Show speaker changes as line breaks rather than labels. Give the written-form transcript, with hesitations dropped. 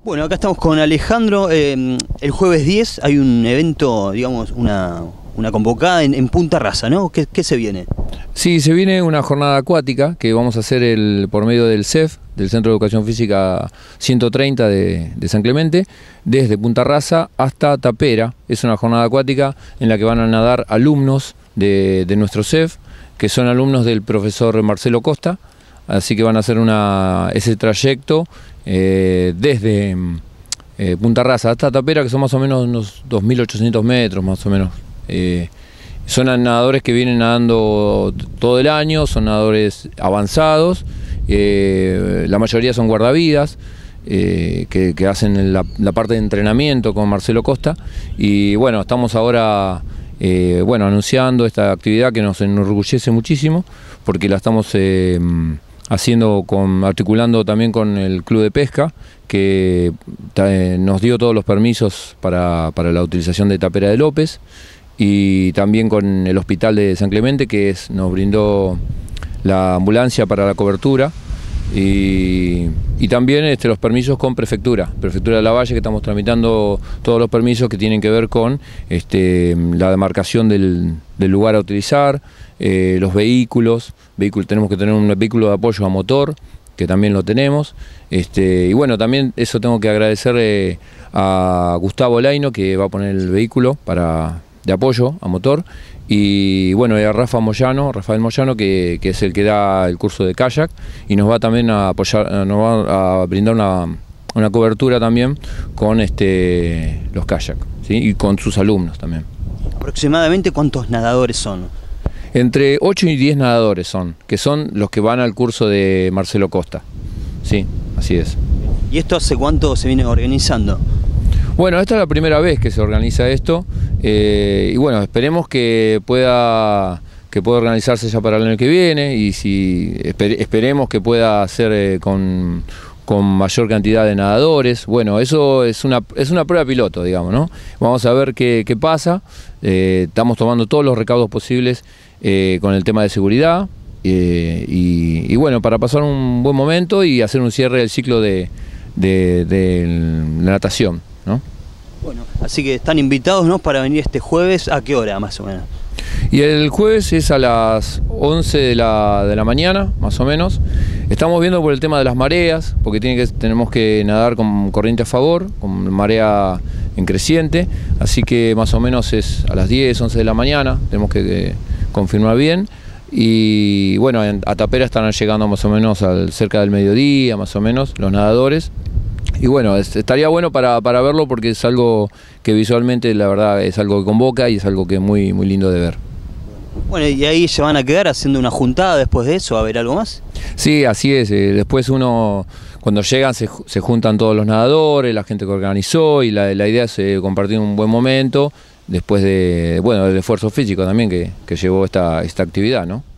Bueno, acá estamos con Alejandro. El jueves 10 hay un evento, digamos, una convocada en Punta Rasa, ¿no? ¿Qué se viene?
Sí, se viene una jornada acuática que vamos a hacer por medio del CEF, del Centro de Educación Física 130 de San Clemente, desde Punta Rasa hasta Tapera. Es una jornada acuática en la que van a nadar alumnos de nuestro CEF, que son alumnos del profesor Marcelo Costa, así que van a hacer ese trayecto desde Punta Rasa hasta Tapera, que son más o menos unos 2.800 metros, más o menos. Son nadadores que vienen nadando todo el año, son nadadores avanzados, la mayoría son guardavidas, que hacen la parte de entrenamiento con Marcelo Costa. Y bueno, estamos ahora anunciando esta actividad que nos enorgullece muchísimo, porque la estamos haciendo articulando también con el Club de Pesca, que nos dio todos los permisos para la utilización de Tapera de López, y también con el Hospital de San Clemente, que nos brindó la ambulancia para la cobertura, y también los permisos con Prefectura de La Valle, que estamos tramitando todos los permisos que tienen que ver con la demarcación del lugar a utilizar, los vehículos. Tenemos que tener un vehículo de apoyo a motor, que también lo tenemos, y bueno, también eso tengo que agradecer a Gustavo Laino, que va a poner el vehículo de apoyo a motor, y bueno, y a Rafael Moyano, que es el que da el curso de kayak, y nos va también a apoyar, nos va a brindar una cobertura también con los kayak, ¿sí? Y con sus alumnos también.
¿Aproximadamente cuántos nadadores son?
Entre 8 y 10 nadadores que son los que van al curso de Marcelo Costa. Sí, así es.
¿Y esto hace cuánto se viene organizando?
Bueno, esta es la primera vez que se organiza esto, y bueno, esperemos que pueda organizarse ya para el año que viene, y esperemos que pueda ser con mayor cantidad de nadadores. Bueno, eso es una prueba piloto, digamos, ¿no? Vamos a ver qué pasa. Estamos tomando todos los recaudos posibles con el tema de seguridad, y bueno, para pasar un buen momento y hacer un cierre del ciclo de la natación, ¿no?
Bueno, así que están invitados, ¿no?, para venir este jueves. ¿A qué hora más o menos?
Y el jueves es a las 11 de la mañana, más o menos. Estamos viendo por el tema de las mareas, porque tenemos que nadar con corriente a favor, con marea en creciente, así que más o menos es a las 10, 11 de la mañana, tenemos que confirmar bien. Y bueno, a Tapera están llegando más o menos cerca del mediodía, más o menos, los nadadores. Y bueno, estaría bueno para verlo, porque es algo que visualmente, la verdad, es algo que convoca y es algo que es muy, muy lindo de ver.
Bueno, ¿y ahí se van a quedar haciendo una juntada después de eso? ¿A ver algo más?
Sí, así es. Después cuando llegan, se juntan todos los nadadores, la gente que organizó, y la idea es compartir un buen momento después del esfuerzo físico también que llevó esta actividad, ¿no?